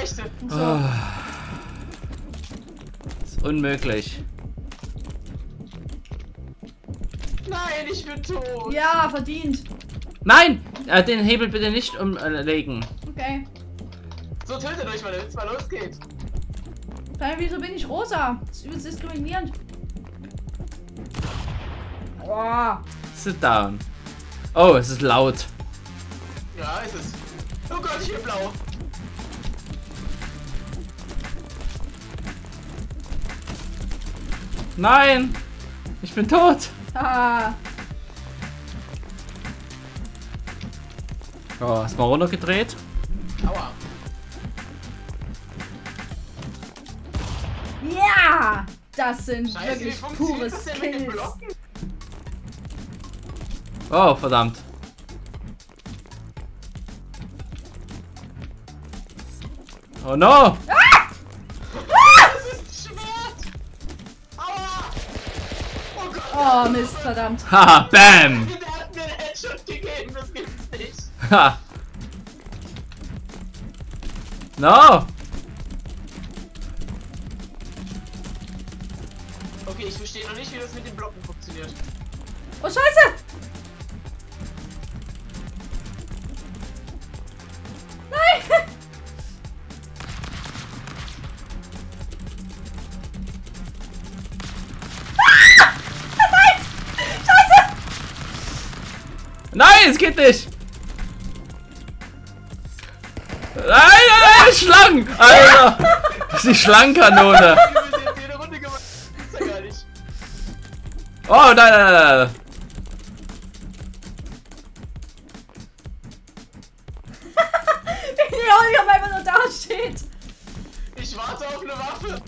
Leuchte. So. Oh. Ist unmöglich. Nein, ich bin tot. Ja, verdient. Nein! Den Hebel bitte nicht umlegen. Okay. So, tötet euch mal, damit es mal losgeht. Wieso bin ich rosa? Das ist übelst diskriminierend. Oh. Sit down. Oh, es ist laut. Ja, ist es. Oh Gott, ich bin blau. Nein! Ich bin tot! Ah. Oh, ist mal runtergedreht. Aua. Ja! Das sind Scheiße, wie wirklich funktioniert pure das denn mit den Skills. Blocken? Oh, verdammt. Oh no! Das ist ein Schwert. Aua. Oh Gott. Oh Mist, verdammt. Haha, bam! Der hat mir einen Headshot gegeben, das gibt's nicht. Ha! No! Okay, ich verstehe noch nicht, wie das mit den Blocken funktioniert. Oh Scheiße! Nein! Nein, es geht nicht! Nein, Schlangen! Alter! Das ist die Schlangenkanone! Wir müssen jetzt jede Runde gemacht. Das ist ja gar nicht. Oh, nein! Wie Holger einfach nur da steht. Ich warte auf eine Waffe.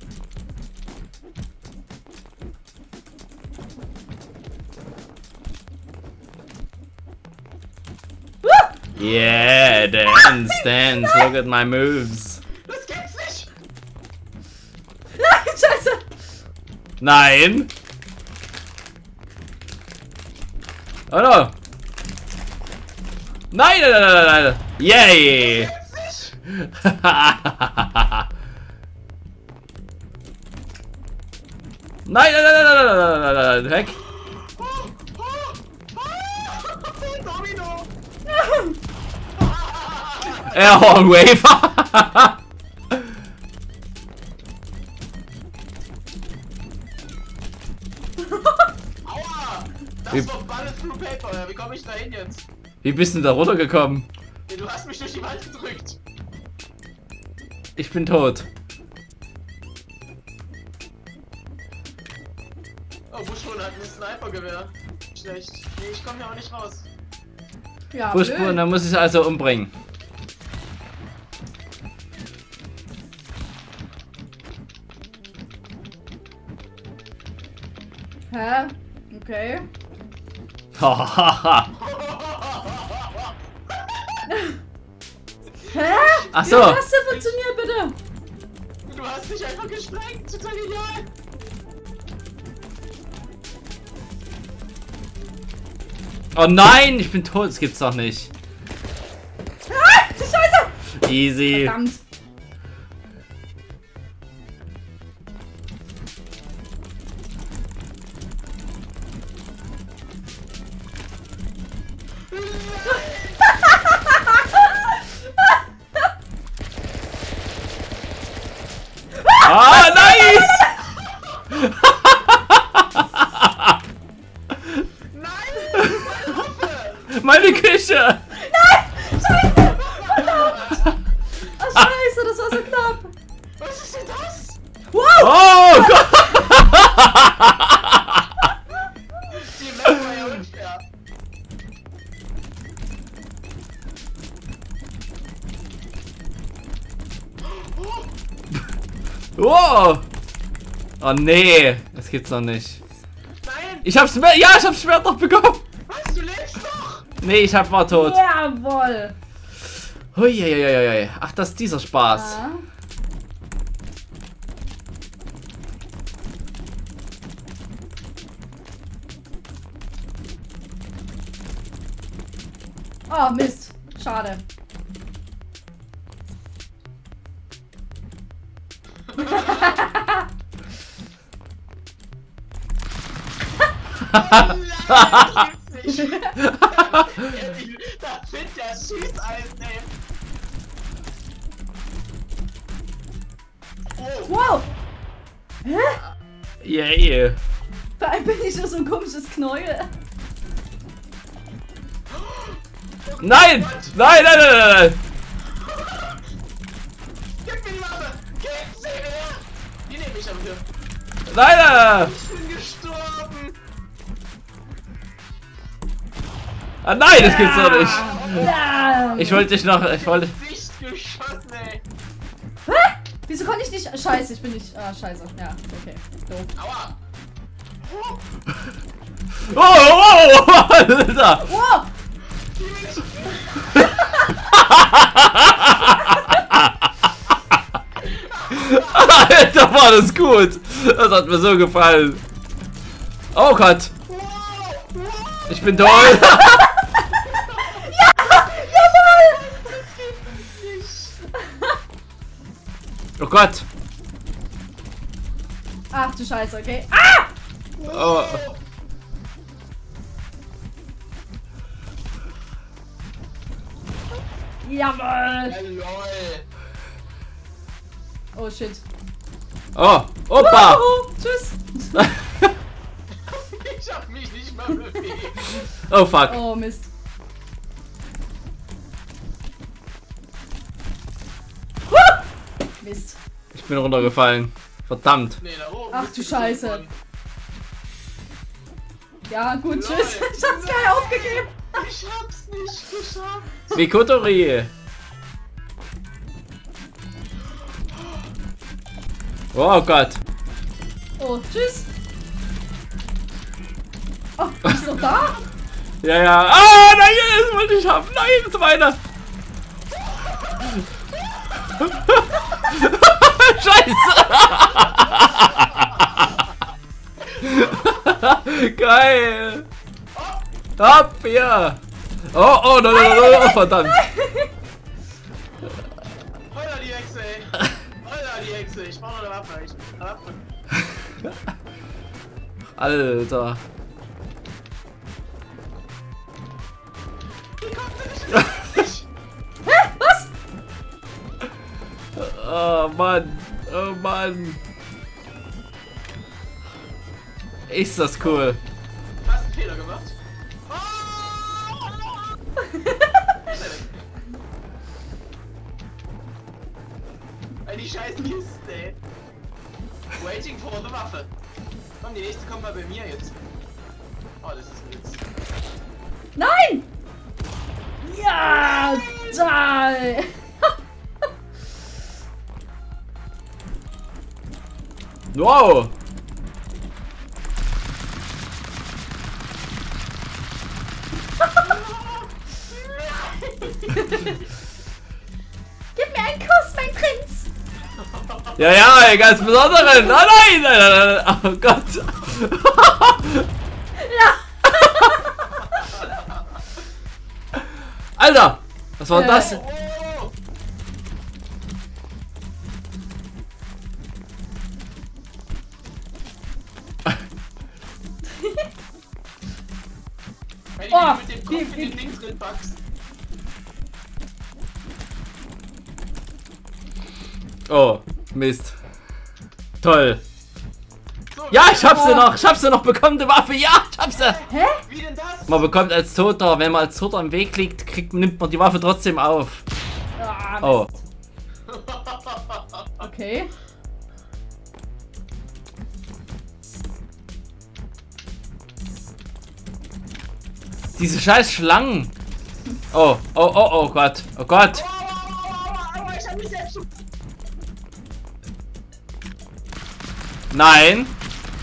Yeah, dance, look at my moves. Das gibt's nicht. Nein, Scheiße! Nein! Oh no! Nein! Yay! Gibt's nicht. Nein! Weg! Domino. Airhorn Wafer! Aua. Das Wie- ist doch Bulletproof Paper. Ja, wie komme ich da hin jetzt? Wie bist du da runtergekommen? Ja, du hast mich durch die Wand gedrückt. Ich bin tot. Oh, Buschhund hat ein Snipergewehr. Schlecht. Nee, ich komme hier auch nicht raus. Ja, Fußspuren, blöd. dann muss ich es also umbringen. Hä? Okay. Hahaha. Hä? Ach Wie so. hat das denn funktioniert, bitte? Du hast dich einfach gesprengt. Total genial. Oh nein, ich bin tot. Das gibt's doch nicht. Ah, Scheiße! Easy. Verdammt. Ah, nice! Nein, meine Waffe. Meine Küche! Oh, Scheiße, das war so knapp. Was ist denn das? Wow! Oh Gott! Die Map war ja unfair. Oh! Oh nee, das gibt's noch nicht. Nein, Ich hab's Schwert, ja, ich hab's Schwert noch bekommen. was? Du lebst doch. Nee, war tot. Jawohl. Hui. Ach, das ist dieser Spaß. Ja. Oh, Mist. Schade. Nein, das gibt's nicht. Da findet der Schießeisen, ey. Oh, Wow! Hä? Yeah. Vor allem bin ich nur so ein komisches Knäuel. Nein! Nein, nein, nein, nein, nein! gib mir die Waffe! Gib sie mir! Die nehme ich aber hier. Nein, nein, nein! Ich bin gestorben! Ah, nein, das gibt's doch nicht! Ja. Ich wollte dich noch. Ich wollte. Gesicht geschossen, ey! Hä? Wieso konnte ich nicht. Scheiße, ich bin nicht. Ah, scheiße. Ja, okay. Doof. Aua! Oh, oh, oh, Alter! Wow! Alter, war das gut! Das hat mir so gefallen. Oh Gott! Ich bin toll! Oh Gott! Ach du Scheiße, okay. Ah! Oh. Jawohl! Lol! Oh shit. Oh! Opa! Tschüss! Ich hab mich nicht mal bewegt! Oh fuck! Oh Mist. Mist. Ich bin runtergefallen. Verdammt! Nee, da oben. Ach ist du die Scheiße. Mann. Ja, gut, Lol. tschüss. Ich hab's gleich aufgegeben. Ich hab's nicht geschafft! Mikotori! Oh Gott! Oh, tschüss. Oh, bist du noch da? Ja, ja. Ah, nein, das wollte ich haben. Nein, das ist meiner. Scheiße. Geil. Hopp, ja. Oh, oh, no, no, no, no, verdammt. Holla die Hexe, ey! Holla die Hexe! Ich brauch noch eine Waffe. Ich brauch eine Waffe. Alter. Wie kommt der nicht? Hä? Was? Oh Mann. Oh Mann. Ist das cool. Hast einen Fehler gemacht? Die scheiß Kiste, ey. Waiting for the Waffe. Komm, die nächste kommt mal bei mir jetzt. Oh, das ist ein Witz. Nein! Ja! Da! Wow. Gib mir einen Kuss, mein Prinz! Ja, ja, ey, ganz besonderen. Oh nein, nein, nein, nein. Oh Gott. Ja! Alter, was war das? Oh! Wenn Oh, du mit dem Kopf in den Ding drin packst. Oh, Mist. Toll. So, Ja, ich hab sie noch. Ich hab sie noch bekommen, die Waffe. Ja, ich hab sie. Hä? Wie denn das? Man bekommt als Toter, wenn man als Toter im Weg liegt, nimmt man die Waffe trotzdem auf. Ah, Mist. Oh. Okay. Diese scheiß Schlangen. Oh, oh, oh, oh Gott. Oh Gott. Aua, ich hab mich selbst schon. Nein.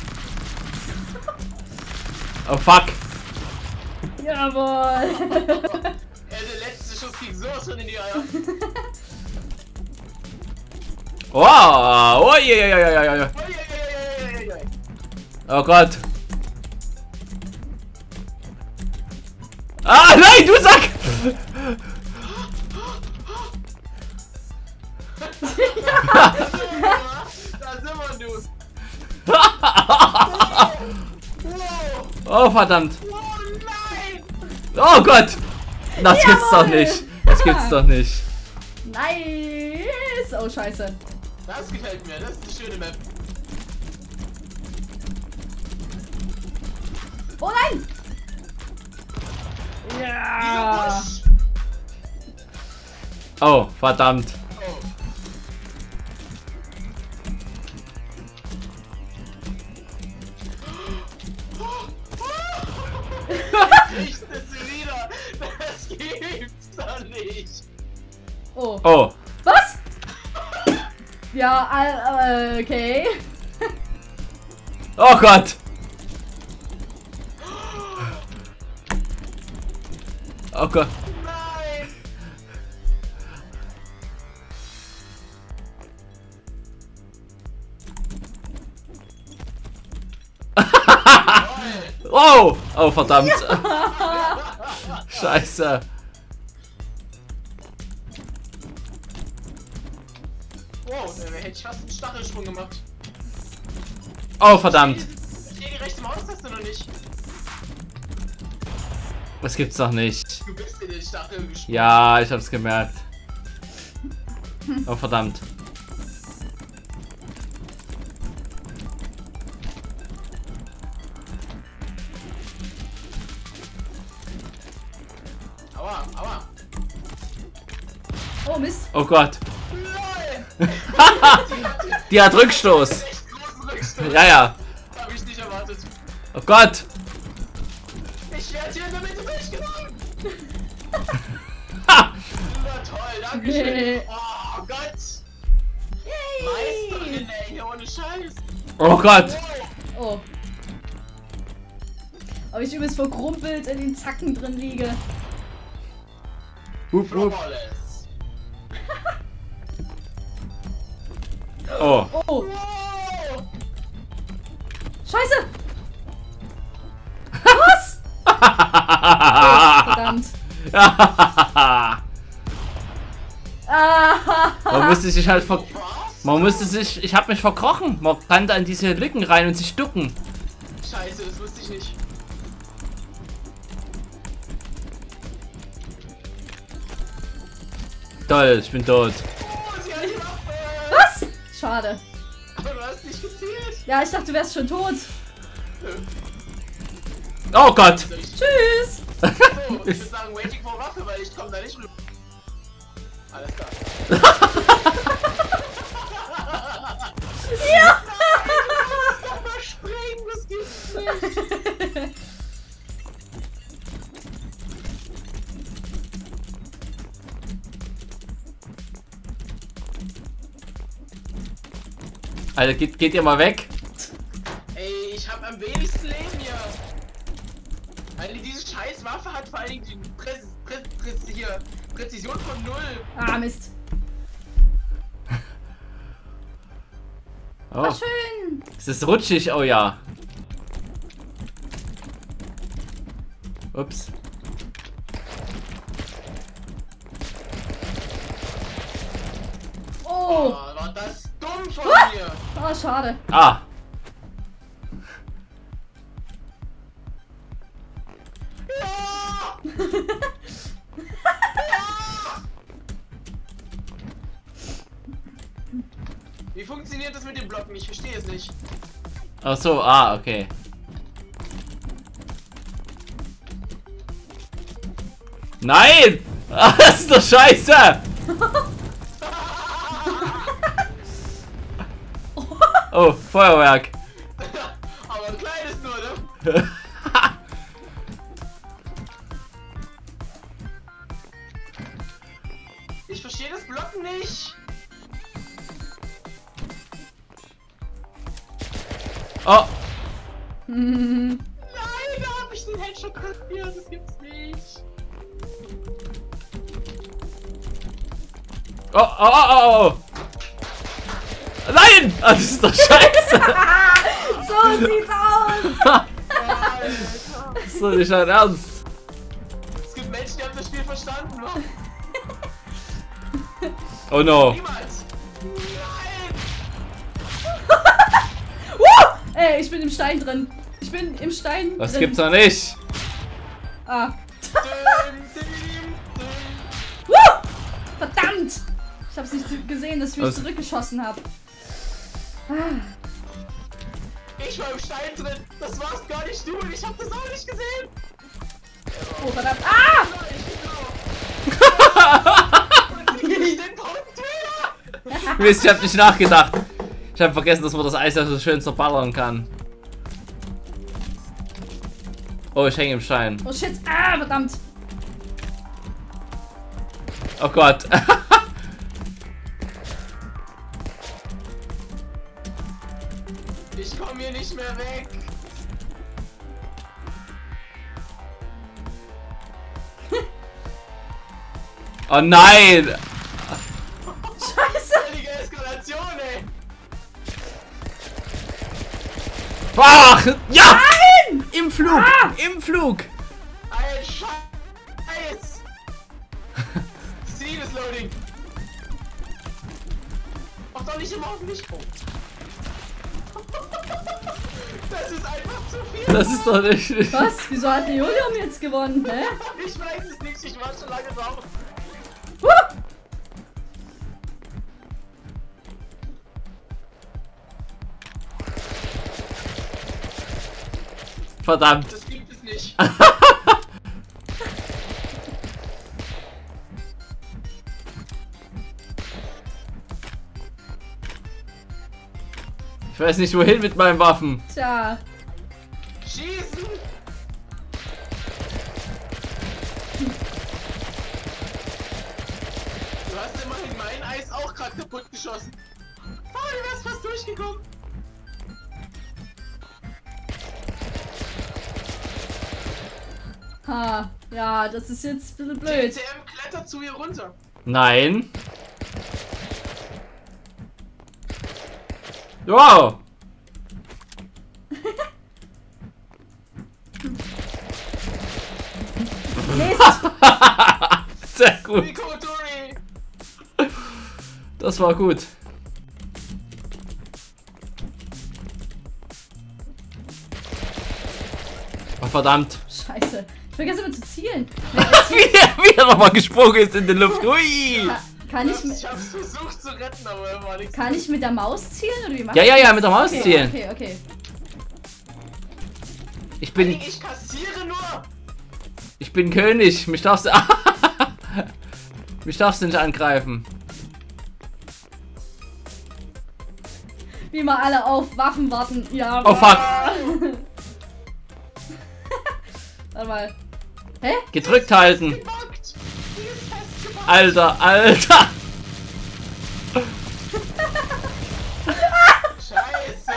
Oh fuck. Jawohl. Der letzte Schuss ging so schon in die Eier. Wow. Oh, je, je, je, je, je. Uiuiuiuiuiui. Oh Gott. Ah, nein, du Sack! du. Oh, verdammt. Oh nein! Oh Gott. Das gibt's doch nicht. Das gibt's doch nicht. Nice. Oh, scheiße. Das gefällt mir, das ist eine schöne Map. Oh nein. Dieser Ja. Busch! Oh, verdammt. Oh. Ich das wieder! Das gibt's doch nicht! Oh. Oh. Was? Ja, okay. Oh Gott. Oh Gott. Nein! Oh. Oh, verdammt. Scheiße. Wow, da hätte ich fast einen Stachelsprung gemacht. Oh, verdammt. Ich sehe die rechte Maustaste noch nicht. Das gibt's doch nicht. Du bist in den Stachel gesprungen. Ja, ich hab's gemerkt. Oh, verdammt. Aua, aua. Oh, Mist. Oh Gott. Nein! Die hat Rückstoß. Echt großen Rückstoß. Ja, ja. Hab ich nicht erwartet. Oh Gott. Ich werde hier in der Mitte durchgenommen. Ha. Na toll, danke Nee. schön. Oh Gott. Meisterin, ey, hier ohne Scheiß. Oh Gott. Wow. Oh. Aber ich übelst verkrumpelt in den Zacken drin liege. Hup, hup. Flawless. Oh. Oh. Wow. Scheiße. Was? Oh, verdammt. Man müsste sich halt ver... Was? Man müsste sich... Ich hab mich verkrochen. Man kann da in diese Lücken rein und sich ducken. Scheiße, das wusste ich nicht. Toll, ich bin tot. Oh, sie hat die Waffe. Was? Schade. Aber du hast nicht gezielt. Ja, ich dachte, du wärst schon tot. Oh Gott. Soll ich- Tschüss. So, ich würde sagen, waiting for Waffe, weil ich komme da nicht rüber. Alles klar. Ja. Kann mal springen, das gibt's nicht. Alter, geht ihr mal weg? Ey, ich hab am wenigsten Leben hier. Alter, diese scheiß Waffe hat vor allen Dingen die Präzision von 0. Ah, Mist. Oh, War schön. es ist rutschig, oh ja. Ups. Oh, Oh. war das dumm von mir. Oh, schade. Ah. Ja! Wie funktioniert das mit den Blocken? Ich verstehe es nicht. Ach so, ah, okay. Nein! Ah, das ist doch scheiße! Oh, Feuerwerk. Aber ein kleines nur, ne? Ich verstehe das Blocken nicht. Oh, Hm. Nein, da hab ich den Headshot kapiert. Das gibt's nicht. oh, oh, oh, oh, oh. Nein! Ah, das ist doch scheiße! So sieht's aus. Alter. Das ist doch nicht dein Ernst. Es gibt Menschen, die haben das Spiel verstanden. Ne? Oh no. Niemals. Nein! Hey, ich bin im Stein drin. Ich bin im Stein Das drin. gibt's doch nicht. Ah. Dim, dim, dim. Verdammt! Ich hab's nicht gesehen, dass ich mich Was? zurückgeschossen habe. Ich war im Stein drin. Das warst gar nicht du und ich hab das auch nicht gesehen. Oh, verdammt. Ah! Mist, ich hab nicht nachgedacht. Ich hab vergessen, dass man das Eis ja so schön zerballern kann. Oh, ich hänge im Stein. Oh shit. Ah, verdammt. Oh Gott. Ich komm hier nicht mehr weg. Oh nein. Scheiße. Völlige Eskalation, ey. Ach, ja! Nein! Im Flug! Ah! Im Flug! Ein Scheiß. Scene is loading. Mach doch nicht immer auf mich. Oh. Das ist einfach zu viel. Das ist doch nicht. Was? Wieso hat der Julian jetzt gewonnen? Hä? Ich weiß es nicht, ich war schon lange drauf. Verdammt. Das gibt es nicht. Ich weiß nicht wohin mit meinen Waffen. Tja. Schießen! Du hast immerhin mein Eis auch gerade kaputt geschossen. Oh, du wärst fast durchgekommen. Ha. Ja, das ist jetzt ein bisschen blöd. TCM klettert zu ihr runter. Nein. Wow. Mist. Sehr gut. Rico Tori! Das war gut. Oh, verdammt. Scheiße. Ich vergesse immer zu zielen. Wie er nochmal gesprungen ist in die Luft. Ui. Kann ich, Ich hab's versucht zu retten, aber war nichts. kann ich mit der Maus zielen oder wie macht Ja, ja, man ja, das? mit der Maus okay, zielen. Okay, okay. Ich kassiere nur! Ich bin König. Mich darfst du. Mich darfst du nicht angreifen. Wie mal alle auf Waffen warten. Ja. Oh fuck. Warte mal. Hä? Gedrückt halten. Gebackt! Die ist festgebackt! Alter, Alter. Scheiße!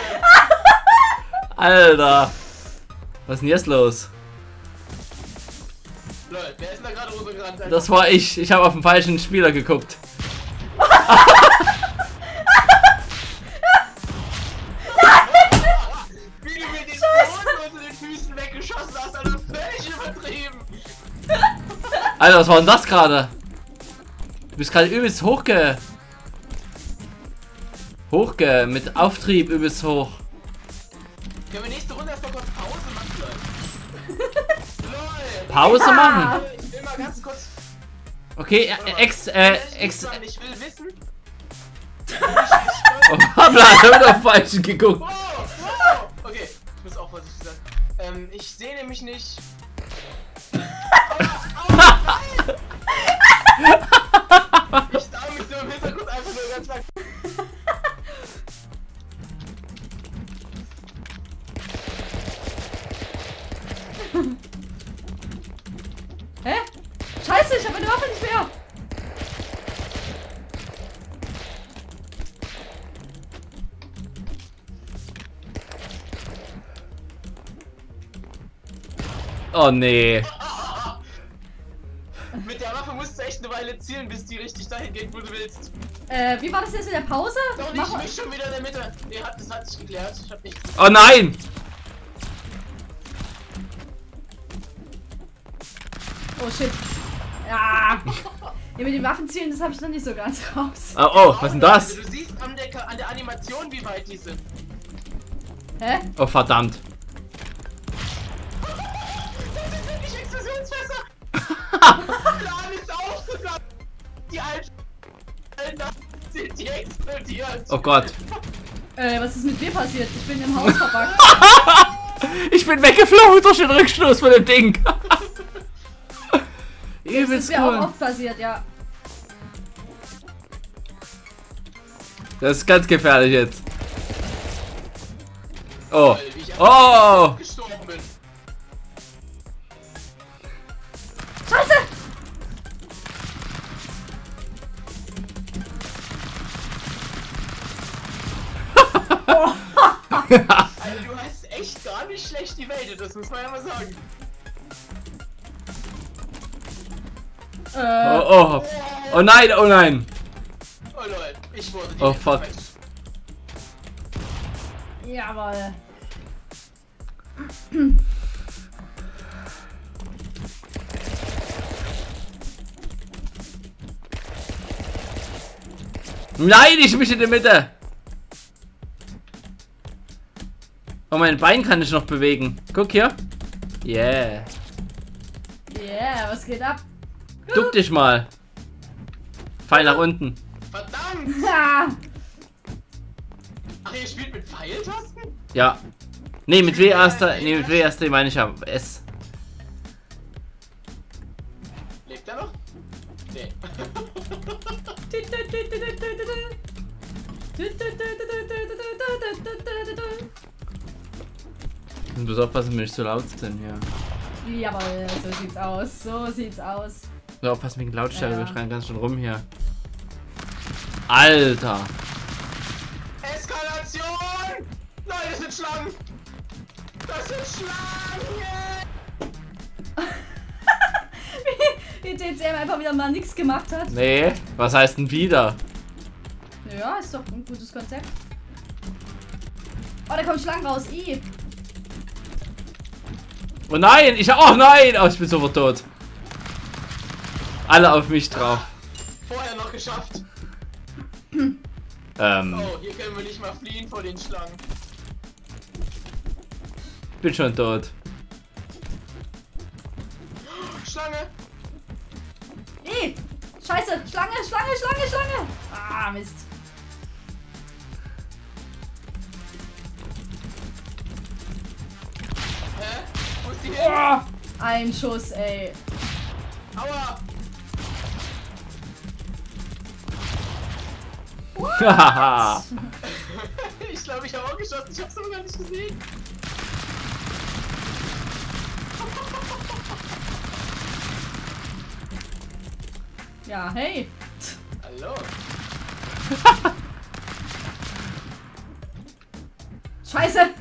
Alter. Was ist denn jetzt los? Leute, wer ist denn da gerade runtergerannt? Das war ich. Ich habe auf den falschen Spieler geguckt. Wie du mir den Boden unter den Füßen weggeschossen hast, also völlig übertrieben! Alter, was war denn das gerade? Du bist gerade übelst mit Auftrieb übelst hoch. Können wir nächste Runde erstmal kurz Pause machen, Leute? Lol! Pause machen? Ich will mal ganz kurz. Okay, Ich will wissen. Oh, Pabla hat wieder auf falschen geguckt. Wow, wow. Okay, ich muss auch vorsichtig sein. Ich sehe nämlich nicht. Nein! Ich starre mich so im Hintergrund einfach nur ganz lang. Hä? Scheiße, ich habe meine Waffe nicht mehr. Oh nee. Mit der Waffe musst du echt eine Weile zielen, bis die richtig dahin geht, wo du willst. Wie war das jetzt in der Pause? Doch Mach nicht, mal- mich schon wieder in der Mitte. Nee, das hat sich geklärt. Ich hab nichts. Oh nein. Oh shit. Ja. Ja, mit den Waffenzielen, das habe ich noch nicht so ganz raus. Oh, oh, was ist denn das? Also, du siehst an der Animation, wie weit die sind. Hä? Oh, verdammt. Das sind wirklich Explosionsfässer! Plan ist aufgegangen! Die alten sind die explodiert! Oh Gott. Was ist mit mir passiert? Ich bin im Haus verpackt. Ich bin weggeflogen durch den Rückstoß von dem Ding. Das Übelst ist mir auch cool. oft passiert, ja. Das ist ganz gefährlich jetzt. Oh. Wie ich Oh. gestorben bin. Scheiße! Also du hast echt gar nicht schlecht die Welt, das muss man ja mal sagen. Oh, oh. Oh nein, oh nein. Oh lol, ich wurde Oh, fuck. Jawohl. Nein, ich mich in der Mitte. Oh, mein Bein kann ich noch bewegen. Guck hier. Yeah. Yeah, was geht ab? Duck dich mal. Pfeil nach unten. Verdammt! Ha! Ach, ihr spielt mit Pfeiltasten? Ja. Nee, mit W erster. Nee, mit W erster meine ich ja S. Lebt er noch? Nee. Du musst aufpassen, wenn ich zu laut sind hier. Jawohl, so sieht's aus. So sieht's aus. So, aufpassen wegen Lautstärke, Ja. wir schreien ganz schön rum hier. Alter. Eskalation! Nein, das sind Schlangen! Das sind Schlangen! Wie TCM einfach wieder mal nichts gemacht hat. Nee, was heißt denn wieder? Ja, ist doch ein gutes Konzept. Oh, da kommen Schlangen raus. I. Oh nein, oh nein, oh, ich bin sofort tot. Alle auf mich drauf. Vorher noch geschafft. Oh, hier können wir nicht mal fliehen vor den Schlangen. Bin schon tot. Schlange! I. Scheiße. Schlange, Schlange, Schlange, Schlange. Ah, Mist. Hä? Wo ist die hin? Oh, ein Schuss, ey. Aua! Haha. Ich glaube, ich habe auch geschossen. Ich habe es aber gar nicht gesehen. Ja, hey. Hallo. Scheiße.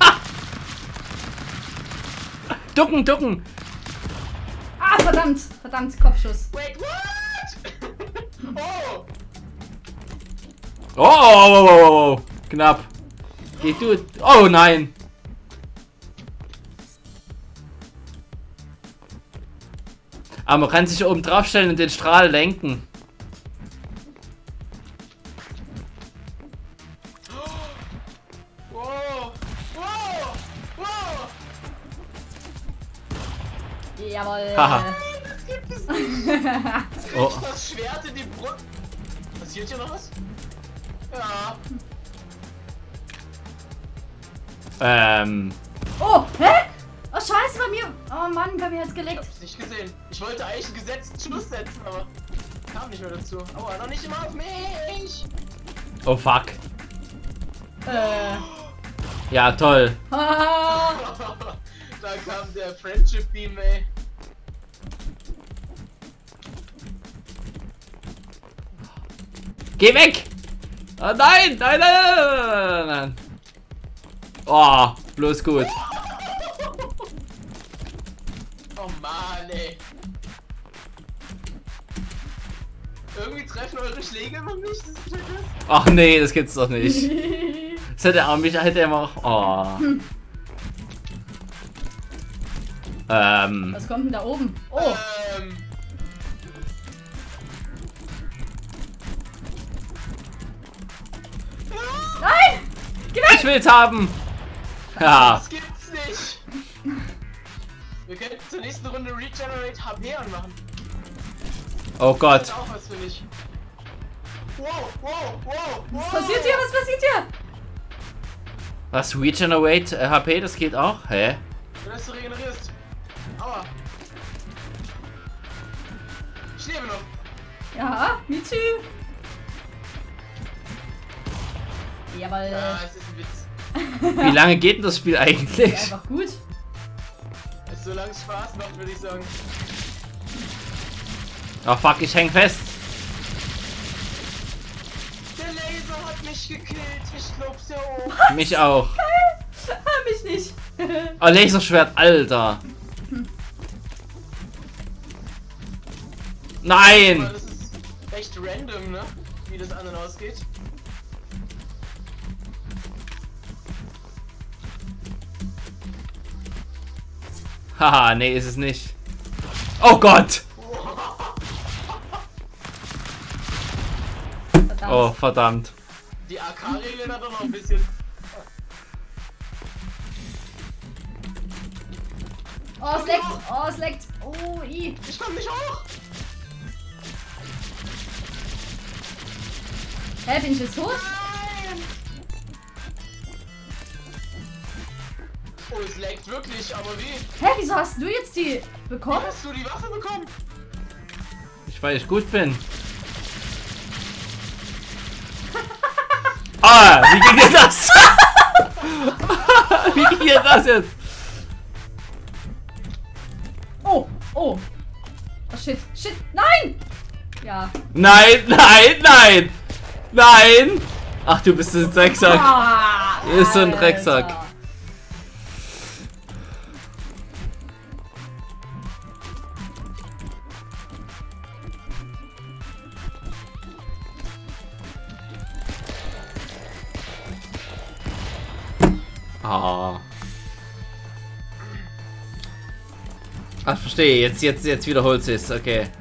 Ducken, ducken. Ah, verdammt. Verdammt, Kopfschuss. Wait, what? Oh! Oh, oh, oh, oh, oh. Knapp. Geh du. Oh nein. Aber man kann sich oben drauf stellen und den Strahl lenken. Wow! Wow! Wow! Jawohl. Haha. Das gibt es nicht! Oh. Das Schwert in die Brust. Passiert hier noch was? Ja. Oh, hä? Oh, scheiße, bei mir. Oh Mann, bei mir hat's Ich gelegt. hab's nicht gesehen. Ich wollte eigentlich einen gesetzten Schluss setzen, aber kam nicht mehr dazu. Aua, noch nicht immer auf mich! Oh fuck. Ja, toll. Ah, Da kam der Friendship Beam, ey. Geh weg! Oh nein! Nein, nein, nein, nein, nein. Oh, bloß gut. Oh Mann, ey. Irgendwie treffen eure Schläge immer nicht. Das ist wieder krass. Ach nee, das gibt's doch nicht. Das hätte er mich, hätte er immer. Oh. was kommt denn da oben? Oh, nein! Geh weg! Ich will's haben! Ja. Das gibt's nicht. Wir könnten zur nächsten Runde Regenerate HP anmachen. Oh Das Gott. ist auch was für mich. Wow, wow, wow, wow. Was passiert hier? Was passiert hier? Was? Regenerate HP, das geht auch? Hä? Dass du regenerierst. Aua. Ich lebe noch. Ja, me too. Jawohl. Ja, es ist ein Witz. Wie lange geht denn das Spiel eigentlich? Einfach gut. Solange es Spaß macht, würde ich sagen. Oh fuck, ich häng fest. Der Laser hat mich gekillt. Ich glaub's ja auch. Mich auch. Mich nicht. Oh, Laserschwert, Alter. Nein! Aber das ist echt random, ne? Wie das an und ausgeht. Haha, nee, ist es nicht. Oh Gott! Verdammt. Oh, verdammt. Die AK-Regeln hat doch noch ein bisschen. Oh, es leckt. Oh, es leckt. Oh, i. Ich komm nicht hoch! Hä, bin ich jetzt tot? Nein! Oh, es laggt wirklich, aber wie? Hä, wieso hast du jetzt die Wie bekommen? hast du die Waffe bekommen? Weil ich gut bin. Ah, wie ging dir das? Wie ging dir das jetzt? Oh, oh. Oh, shit, shit. Nein! Ja. Nein, nein, nein! Nein! Ach, du bist ein Drecksack. Ah, Du bist so ein Drecksack. Alter. Ah. Ach, verstehe. Jetzt wiederholt sie es. Okay.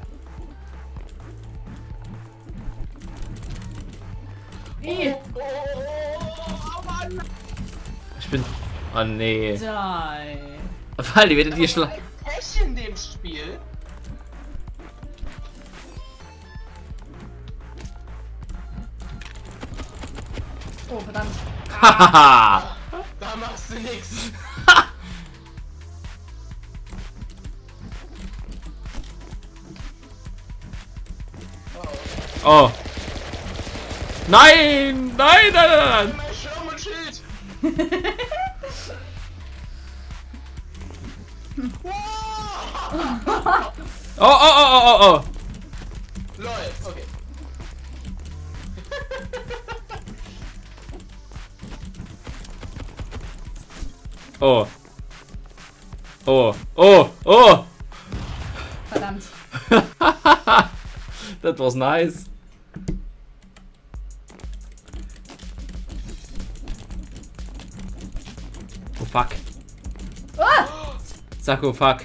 Wie? Oh Mann! Ich bin... Oh nee. Nein. Weil die wieder die Schla... Ein Pech in dem Spiel. Oh, verdammt. Hahaha. Da machst du nix. Oh. Nein! Nein, nein, nein, nein! Mein Schirm und Schild. Wow. Oh, oh, oh, oh, oh, oh. Lol, okay. Oh. Oh, oh, oh! Verdammt. That was nice. Oh fuck. Ah! Sag oh fuck.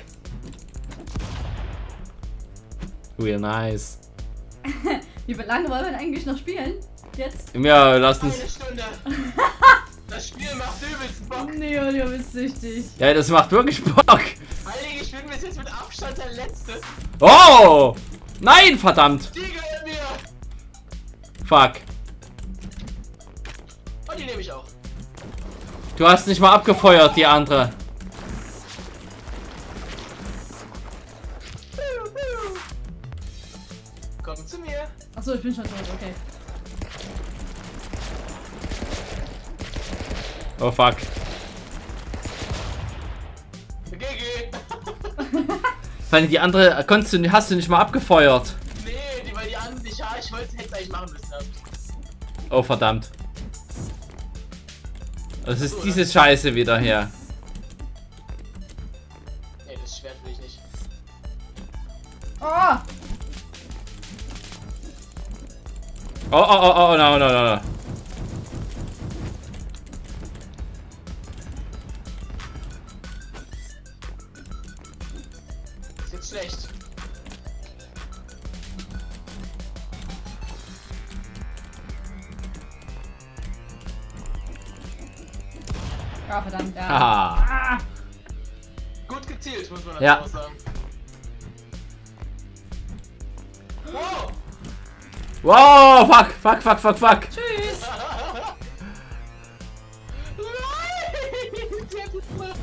Real nice. Wie lange wollen wir eigentlich noch spielen? Jetzt? Ja, lass uns. Eine Stunde. Das Spiel macht übelst Bock. Nee, du bist süchtig. Ja, das macht wirklich Bock. Heilige, ich bin bis jetzt mit Abstand der Letzte. Oh! Nein, verdammt. Die gehört mir. Fuck. Und die nehme ich auch. Du hast nicht mal abgefeuert, die andere. Komm zu mir. Achso, ich bin schon tot, okay. Oh fuck. GG. Weil die andere hast du nicht mal abgefeuert. Nee, weil die anderen nicht, ja, ich wollte es eigentlich machen müssen. Oh verdammt. Das ist diese Scheiße wieder hier. Nee, das Schwert will ich nicht. Oh! Oh, oh, oh, oh, no, no, no, no. Ist jetzt schlecht. Ah, verdammt, ja. Haha. Ah. Gut gezielt, muss man dazu Ja. auch sagen. Wow! Wow, fuck. Tschüss. Nein! Die hat es gemacht.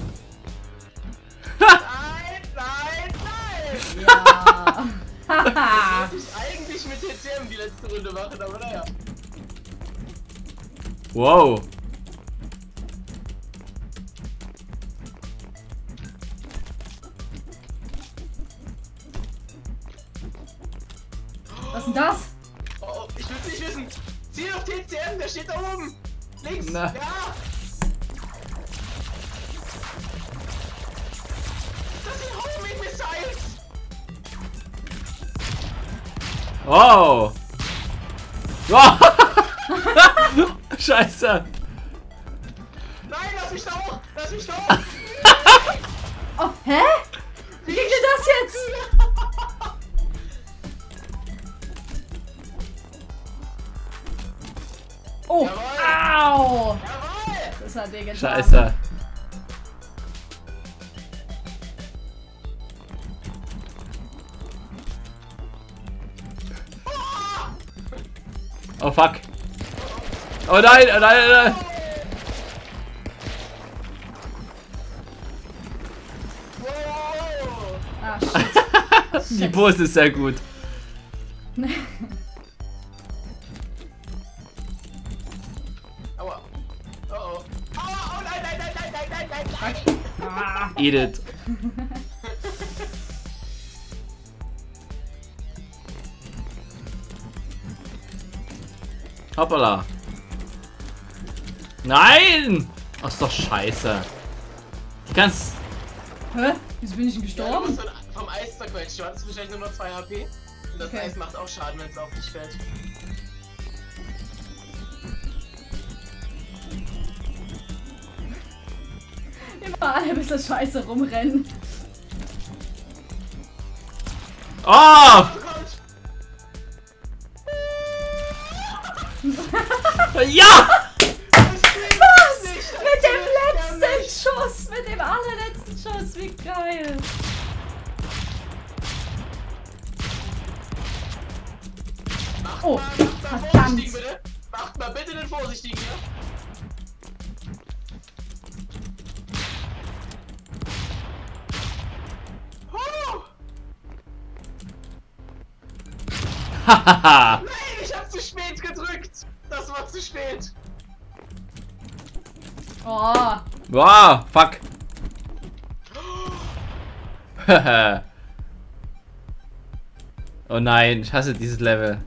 Nein! Ja. Haha. Wollte ich eigentlich mit TCM die letzte Runde machen, aber naja. Wow. Was ist denn das? Oh, ich will's nicht wissen. Ziel auf TCM, der steht da oben. Links. Na. Ja. Das sind Homing Missiles. Oh. Wow. Scheiße. Nein, lass mich da hoch. Lass mich da hoch. Oh, hä? Wie ging denn das jetzt? Oh, Jawohl. au. Jawohl. Das hat dir getan. Scheiße. Oh fuck. Oh nein, oh nein, oh nein. Wow. Ah, shit. Die Pose ist sehr gut. Aua. Oh oh. Oh nein. Ah. Eat it. Hoppala. Nein! Ach, ist doch scheiße. Du kannst. Hä? Wieso bin ich denn Ja, du gestorben? bist vom Eis zerquetscht. Du hattest wahrscheinlich nur noch 2 HP. Und das Okay. Eis macht auch Schaden, wenn es auf dich fällt. Immer alle ein bisschen scheiße rumrennen. Oh! Kommt! Ja! Was? Mit dem letzten Schuss! Mit dem allerletzten Schuss! Wie geil! Oh, Macht mal verdammt! vorsichtig, bitte! Macht mal bitte den Vorsichtigen, ja? Huh! Hahaha! Nein, ich hab zu spät gedrückt! Das war zu spät! Oh, Wow, fuck. Oh nein, ich hasse dieses Level.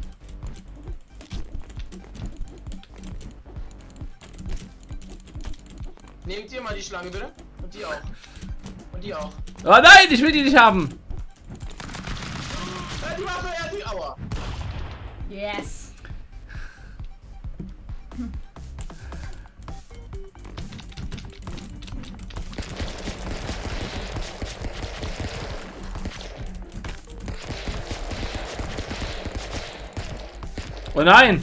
Nehmt ihr mal die Schlange, bitte? Und die auch. Und die auch. Oh nein, ich will die nicht haben. Die Waffe, ja, die Aua. yes! Oh nein.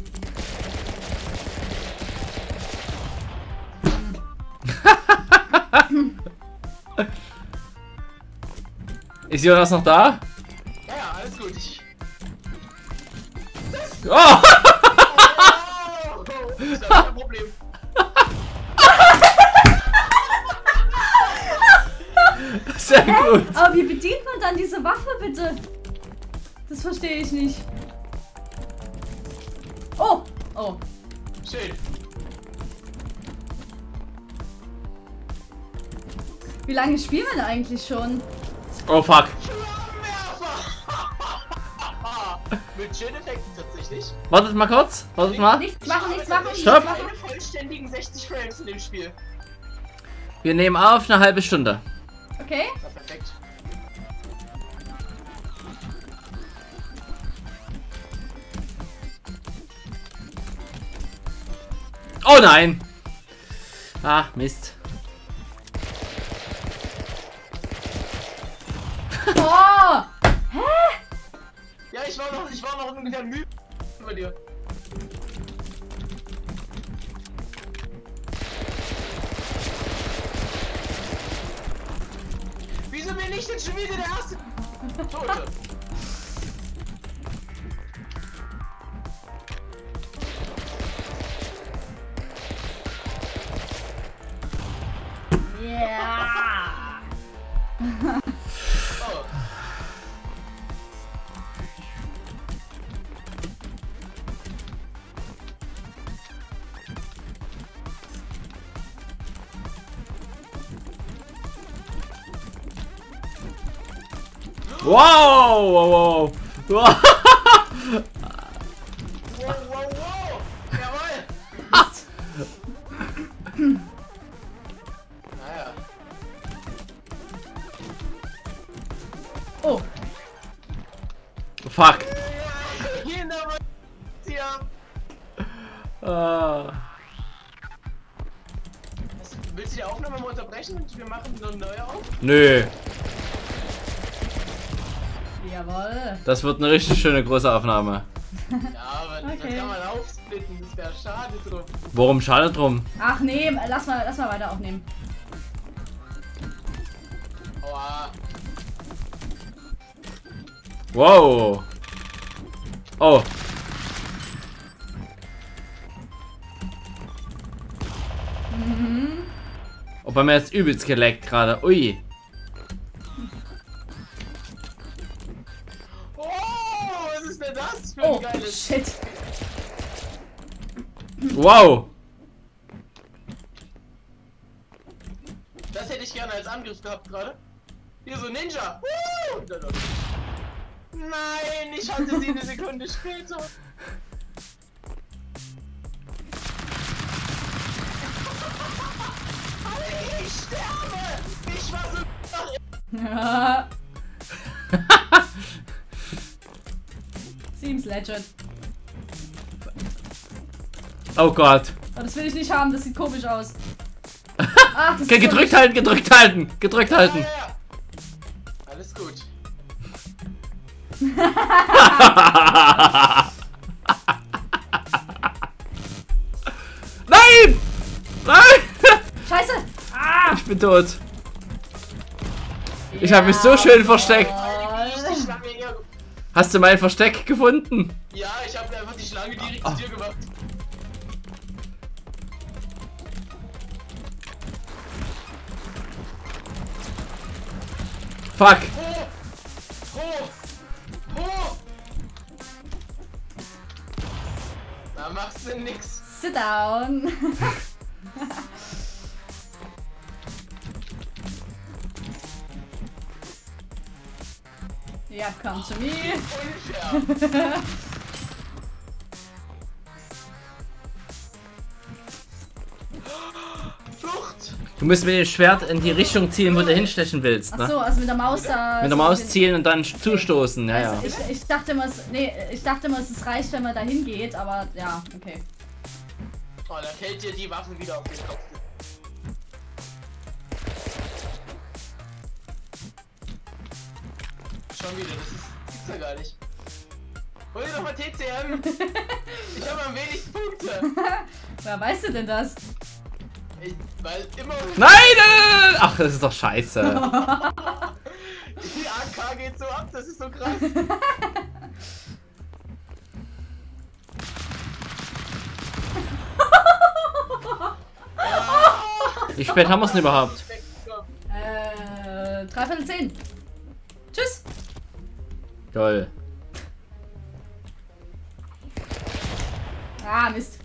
Ist Jonas noch da? Ja, ja, alles gut. Oh! Oh, das ist kein Problem. Sehr gut. Aber wie bedient man dann diese Waffe bitte? Das verstehe ich nicht. Oh! Oh. Schön. Wie lange spielen wir denn eigentlich schon? Oh fuck. Flammenwerfer! Mit schönen Effekten tatsächlich. Wartet mal kurz. Wartet mal. Nichts machen, nichts machen, nichts Stopp. machen. Keine vollständigen 60 Frames in dem Spiel. Wir nehmen auf eine halbe Stunde. Okay. Ja, perfekt. Oh nein. Ah, Mist. Oh! Ja, ich war noch ungefähr müde bei dir. Wieso bin ich denn schon wieder der erste Tote? Ja. Oh. Wow, wow, wow. Wow, wow, wow! Jawohl! Naja. Oh. Fuck. Hier in der hier. Willst du die Aufnahme mal unterbrechen und wir machen eine neue auf? Nö, Jawohl. das wird eine richtig schöne große Aufnahme. Ja, aber das Okay. kann man aufsplitten, das wäre schade drum. Worum schade drum? Ach nee, lass mal weiter aufnehmen. Aua. Wow. Oh. Oh, bei mir ist übelst geleckt gerade. Ui. Oh, was ist denn das für ein Oh, geiles... shit. Wow. Das hätte ich gerne als Angriff gehabt gerade. Hier so Ninja. Nein, ich hatte sie eine Sekunde später. Ich sterbe! Ich war so... Ja. Seems legit. Oh Gott. Oh, das will ich nicht haben, das sieht komisch aus. Ach, das Okay, ist gedrückt so halten, gedrückt halten, gedrückt halten. Ja. Alles gut. Nein! Nein! Scheiße! Ah! Ich bin tot. Ich habe mich so schön versteckt. Die Schlange hier... Hast du mein Versteck gefunden? Ja, ich habe einfach die Schlange direkt zu dir gemacht. Fuck. Hoch! Hoch! Da machst du nix. Sit down. Ja, come to me. Unfair. Flucht! Du musst mit dem Schwert in die Richtung zielen, wo du hinstechen willst. Ach Ne? so, also mit der Maus da. Mit der Maus zielen und dann zustoßen. Ja, ja. Ich dachte immer, es reicht, wenn man da hingeht, aber ja, okay. Oh, da fällt dir die Waffe wieder auf den Kopf. Schon wieder, das gibt's ja gar nicht. Hol dir doch mal TCM! Ich habe am wenigsten Punkte! Woher weißt du denn das? Weil immer... Nein, nein, nein, nein! Ach, das ist doch scheiße. Die AK geht so ab, das ist so krass. Wie spät haben wir es denn überhaupt? 3/4 Tschüss. Toll. Ah, Mist.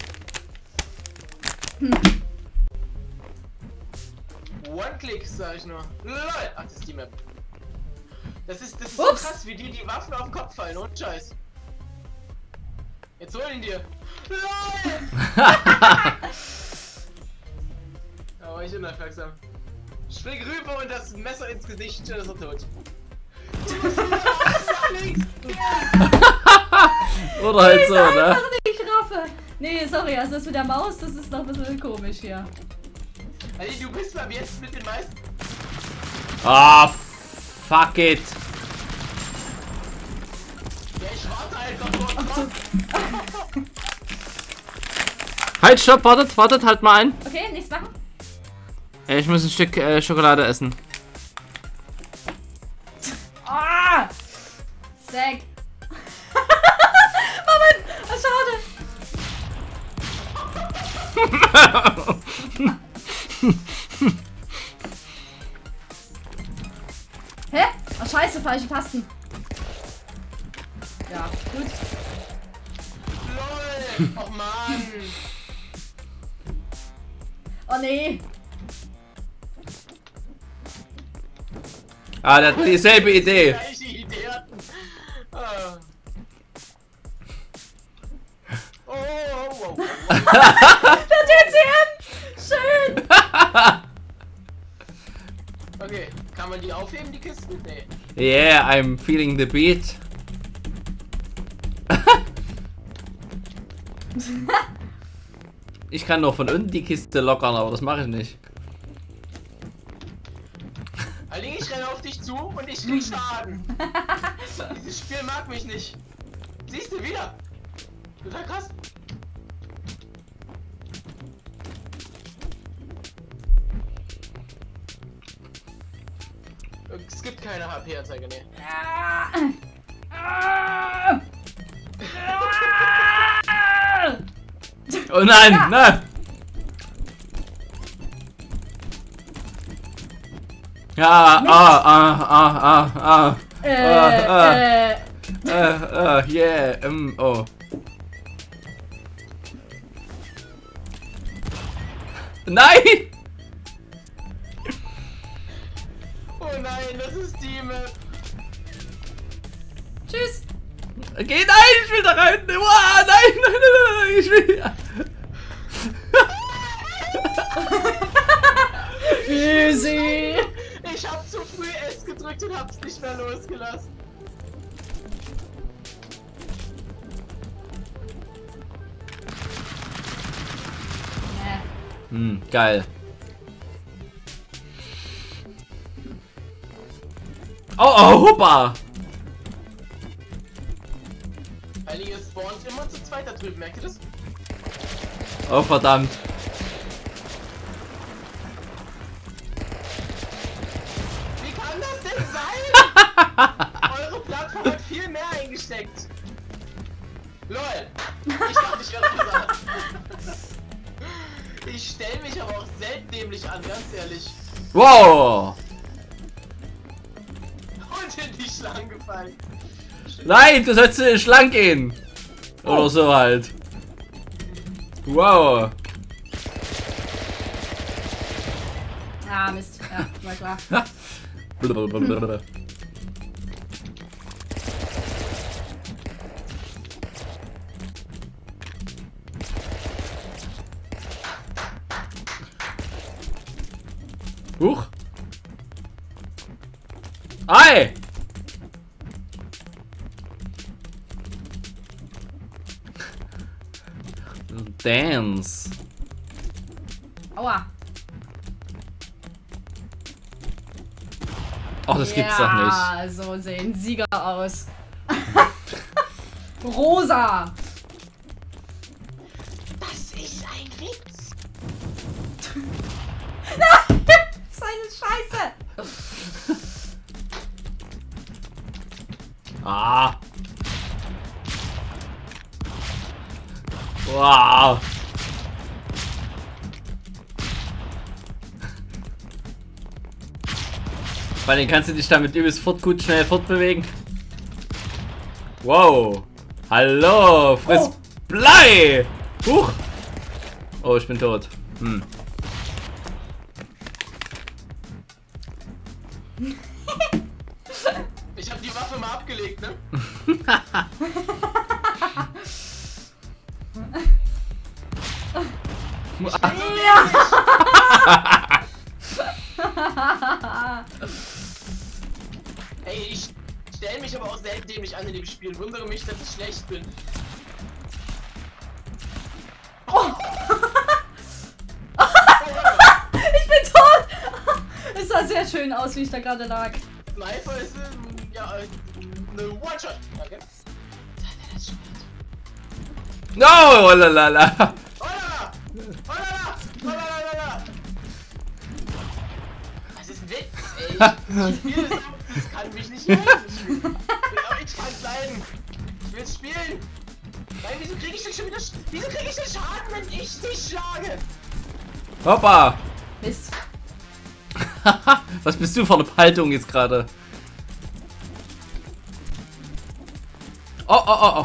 One-Click, sag ich nur. LOL! Ach, das ist die Map. Das ist so Ups. krass, wie dir die Waffen auf den Kopf fallen, und Scheiß. Jetzt hol ihn dir. LOL! Da war ich unaufmerksam. Spring rüber und das Messer ins Gesicht, dann ist er tot. Oder halt so, ne? Einfach nicht raffe. Nee, sorry, also das mit der Maus, das ist noch ein bisschen komisch hier. Also, du bist beim jetzt mit den meisten. Ah, fuck it. Ja, ich warte einfach nur. Halt, stopp, wartet, halt mal ein. Okay, nichts machen. Ich muss ein Stück Schokolade essen. Hä? Ach scheiße, falsche Tasten. Ja, gut. LOL! Oh Mann! Oh nee. Ah, der hat dieselbe Idee. Gleiche Idee hatten. Ah. Oh, oh, oh. Der TCM! Schön! Okay, kann man die aufheben, die Kisten? Nee. Yeah, I'm feeling the beat. Ich kann doch von unten die Kiste lockern, aber das mache ich nicht. Alling, ich renne auf dich zu und ich krieg Schaden. Dieses Spiel mag mich nicht. Siehst du wieder? Total krass. Es gibt keine HP-Anzeige, ne. Oh nein, ja. Nein! Ja, yeah, oh. Nein! Oh nein, das ist die Map. Tschüss! Okay, nein, ich will da rein! Oh, nein, ich will... Easy! Ich hab zu früh S gedrückt und hab's nicht mehr losgelassen. Geil. Oh, hoppa! Einige spawnt immer zu zweit da drüben, merkt ihr das? Oh, verdammt. Wie kann das denn sein? Eure Plattform hat viel mehr eingesteckt. LOL. Ich dachte, ich wäre besser. Ich stelle mich aber auch selten dämlich an, ganz ehrlich. Wow! Und in die Schlangen gefallen. Nein, du sollst in den Schlangen gehen. Oder so halt. Wow. Ah, Mist. Ja, war klar. Huch. Ei! Dance. Aua. Ach, das gibt's doch nicht. Ja, so sehen Sieger aus. Rosa. Das ist ein Witz. Nein! So eine Scheiße. Ah. Wow. Weil den kannst du dich damit übelst gut schnell fortbewegen. Wow. Hallo, friss Oh. Blei. Huch. Oh, ich bin tot. Hm. Ich hab die Waffe mal abgelegt, ne? Ey, ich stelle mich aber auch selten dämlich an in dem Spiel. Wundere mich, dass ich schlecht bin. Oh. Ich bin tot! Es sah sehr schön aus, wie ich da gerade lag. Sniper ist eine One-Shot. Okay. No, oh la la la. Oh la la! Oh la la! Oh la la la la! Das ist ein Witz, ey. Ich spiele so, das kann mich nicht leiden. Ich kann es leiden. Ich will spielen. Nein, wieso kriege ich denn schon wieder... Wieso kriege ich denn Schaden, wenn ich dich schlage? Hoppa! Mist. Was bist du für eine Haltung jetzt gerade? Oh, oh, oh, oh.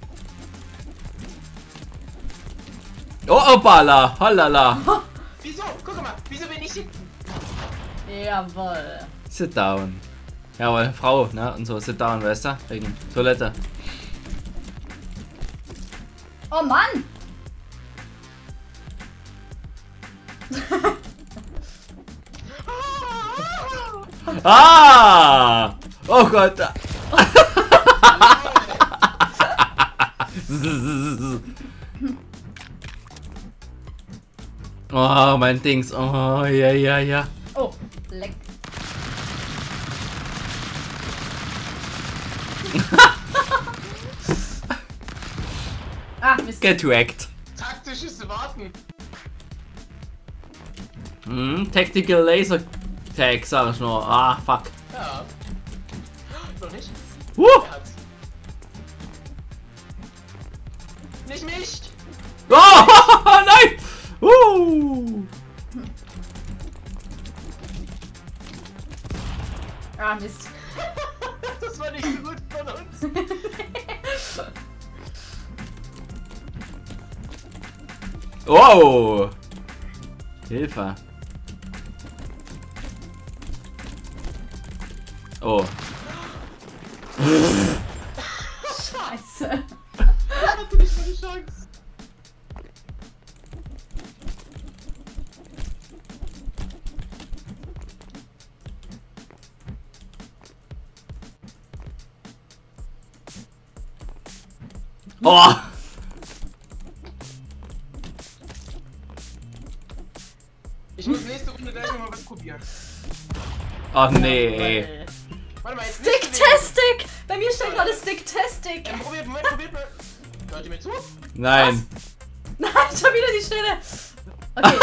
Oh, hoppala, hollala. Wieso? Guck mal, wieso bin ich hinten? Jawohl. Sit down. Jawohl, Frau, ne? Und so, sit down, weißt du? Wegen Toilette. Oh Mann! Ah! Oh Gott! Oh, mein Dings. Oh, ja, ja, ja. Oh, leck. Ah, Mist. Get wrecked. Taktisches Warten. Tactical Laser Tag, sag ich nur. Ah, fuck. Ja. Noch nicht? Er hat's. Nicht mich! Oh, nein! Ah, Mist. Das war nicht so gut von uns. Wow! Hilfe. Oh. Scheiße. Hatte nicht mal die Chance. Oh! Ich muss nächste Runde gleich nochmal was probieren. Oh nee. Warte mal, jetzt nicht bewegen. Stick-Tastic! Bei mir steht gerade Stick-Tastic. Probiert mal. Hört ihr mir zu? Nein. Nein, schon wieder die Stelle. Okay.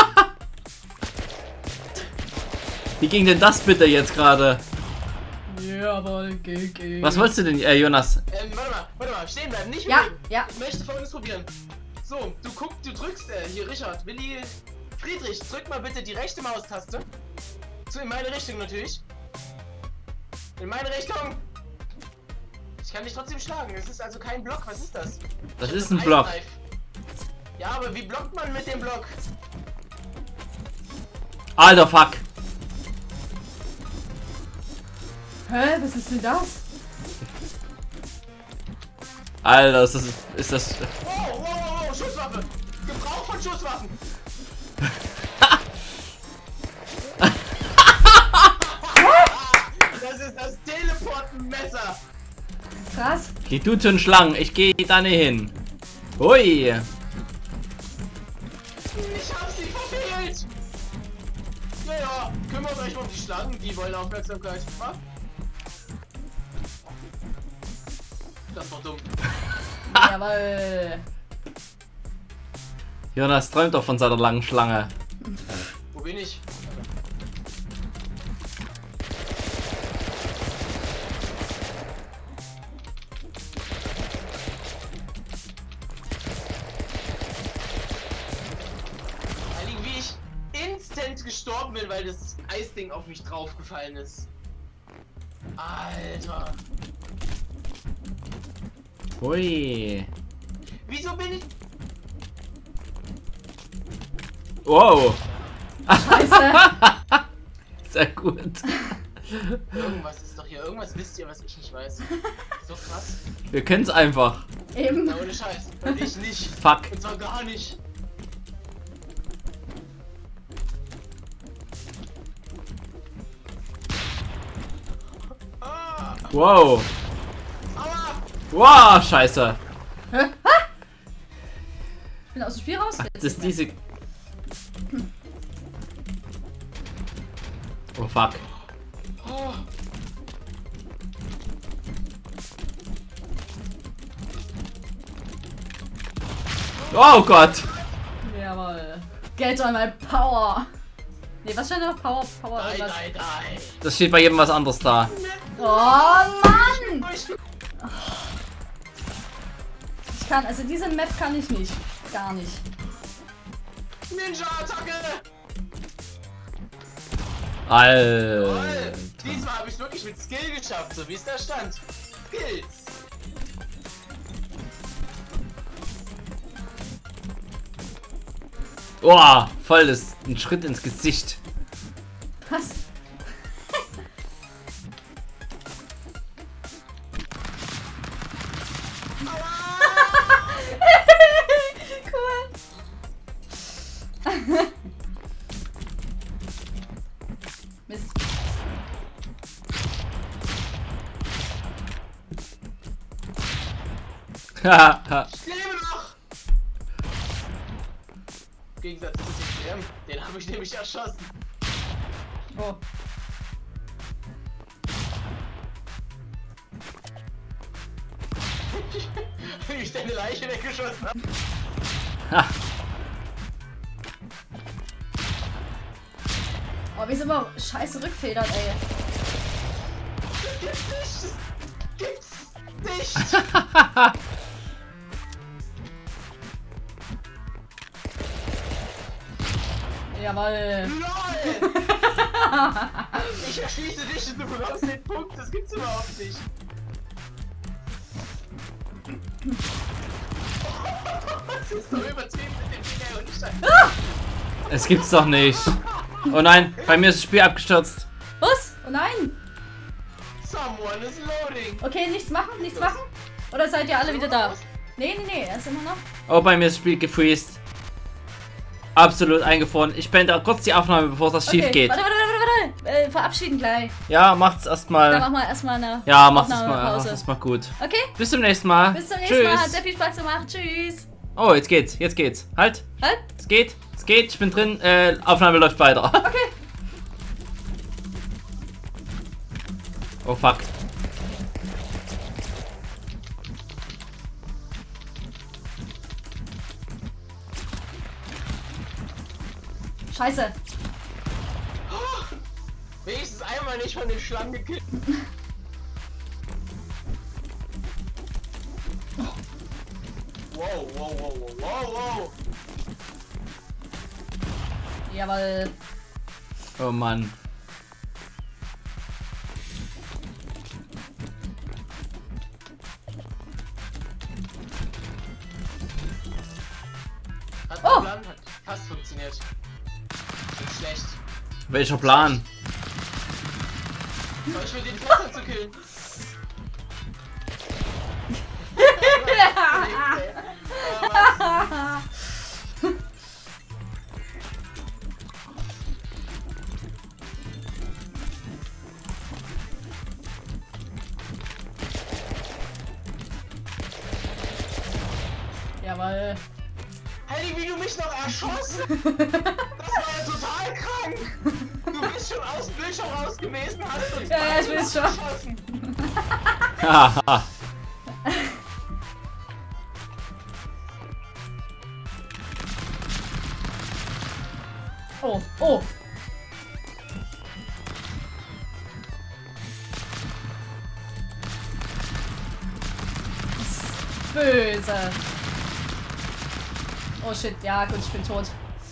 Wie ging denn das bitte jetzt gerade? Jawohl, GG. Was wolltest du denn, Jonas? Warte mal, stehen bleiben, nicht Ja, bewegen. ja. Ich möchte Folgendes probieren. So, du drückst, hier Richard, Willi, Friedrich, drück mal bitte die rechte Maustaste. In meine Richtung natürlich. In meine Richtung. Ich kann dich trotzdem schlagen, es ist also kein Block, was ist das? Das Ich hab ist ein Ice Block. Knife. Ja, aber wie blockt man mit dem Block? Alter, fuck. Hä, was ist denn das? Alter, ist das... Wow, Schusswaffe! Gebrauch von Schusswaffen! Das ist das Teleportenmesser! Krass. Geh du zu den Schlangen, ich geh da nicht hin. Hui. Ich hab sie verfehlt! Naja, kümmert euch um die Schlangen, die wollen Aufmerksamkeit. Was? Das war dumm. Jawohl. Jonas träumt doch von seiner langen Schlange. Wo bin ich? Wie ich instant gestorben bin, weil das Eisding auf mich draufgefallen ist. Alter. Hui. Wieso bin ich... Wow. Scheiße. Sehr gut. Irgendwas ist doch hier. Irgendwas wisst ihr, was ich nicht weiß. So krass. Wir können's einfach. Eben. Na, ohne Scheiß. Und ich nicht. Fuck. Und zwar gar nicht. Ah, Wow. aua! Wow, scheiße. Hä? Ah! Ich bin aus dem Spiel raus. Ach, Jetzt das ist nicht mehr. diese... Oh fuck. Oh. Oh Gott. Jawohl. Get on my power. Nee, was steht da? Power, Nein, irgendwas. nein, nein. Das steht bei jedem was anderes da. Oh Mann! Ich kann, also diese Map kann ich nicht. Gar nicht. Ninja-Attacke! Alter. Diesmal habe ich wirklich mit Skill geschafft, so wie es da stand. Skills! Boah, voll das ein Schritt ins Gesicht. Was? Cool. Mist. Haha. Ich lebe noch! Im Gegensatz zu TCM, den habe ich nämlich erschossen. Oh. Wie ich deine Leiche weggeschossen habe. Ha. Oh, wie ist immer scheiße rückfedert, ey. Das gibt's nicht! Jawoll. LOL! Ich erschieße dich und du bekommst den Punkt, das gibt's überhaupt nicht. Das ist so übertrieben mit dem Finger und Scheiße. Es gibt's doch nicht. Oh nein, bei mir ist das Spiel abgestürzt. Was? Oh nein. Someone is loading. Okay, nichts machen, nichts machen? Oder seid ihr alle wieder da? Nee, nee, nee, er ist immer noch. Oh, bei mir ist das Spiel gefreezed. Absolut eingefroren. Ich beende auch kurz die Aufnahme, bevor das schief geht. Warte. Verabschieden gleich. Ja, macht's erstmal. Dann machen wir erstmal eine Ja, macht's mal, Aufnahmepause. macht's mal gut. Okay, Bis zum nächsten Mal. bis zum nächsten Mal. Hat sehr viel Spaß gemacht. Tschüss. Oh, jetzt geht's. Jetzt geht's. Halt. Halt. Es geht. Es geht. Ich bin drin. Aufnahme läuft weiter. Okay. Oh fuck. Scheiße. Wenigstens einmal nicht von den Schlangen gekillt. Wow. Jawohl. Oh Mann. Hat Oh. Plan, hat fast funktioniert. Nicht schlecht. Welcher Plan? Soll ich mir den Kessel zu killen? Jawohl. Heidi, wie du mich noch erschossen? Das war ja total krank! Du bist schon aus dem Bildschirm raus gewesen, hast uns Ja, ich beide weiß schon. erschossen. Haha. Oh. Böse. Oh shit, ja gut, ich bin tot.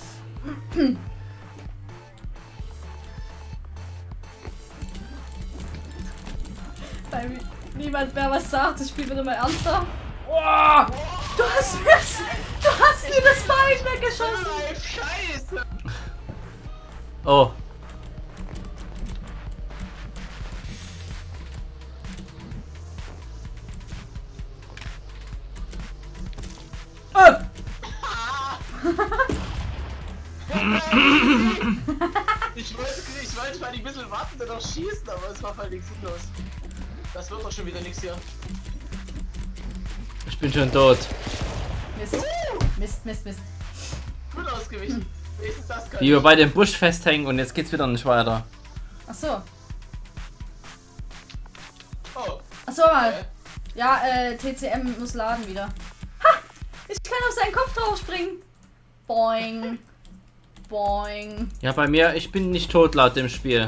Weil niemand mehr was sagt, ich spiele wieder mal ernster. Oh, du hast mir das Bein weggeschossen. Scheiße! Oh. Ich wollte mal ein bisschen warten, dann noch schießen, aber es war voll nichts sinnlos. Das wird doch schon wieder nichts hier. Ich bin schon tot. Mist. Gut ausgewichen. Wenigstens das kann Wie wir bei dem Busch festhängen und jetzt geht's wieder nicht weiter. Ach so. Oh. Ach so mal. Ja, TCM muss laden wieder. Ha! Ich kann auf seinen Kopf drauf springen. Boing. Boing. Ja, bei mir, ich bin nicht tot laut dem Spiel.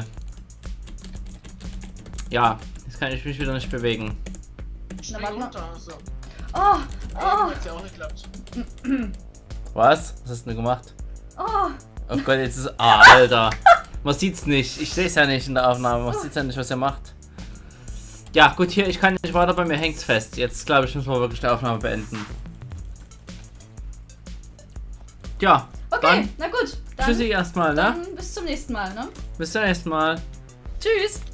Ja, jetzt kann ich mich wieder nicht bewegen. Spring warte mal. runter. So. Oh. Hat's ja auch nicht geklappt. Was? Was hast du denn gemacht? Oh. Oh Gott, jetzt ist... Ah, Alter. Man sieht's nicht. Ich sehe es ja nicht in der Aufnahme. Man sieht ja nicht, was er macht. Ja, gut, hier, ich kann nicht weiter, bei mir hängt's fest. Jetzt, glaube ich, müssen wir wirklich die Aufnahme beenden. Ja. Okay, na gut. Tschüssi erstmal, ne? Dann bis zum nächsten Mal, ne? Bis zum nächsten Mal. Tschüss.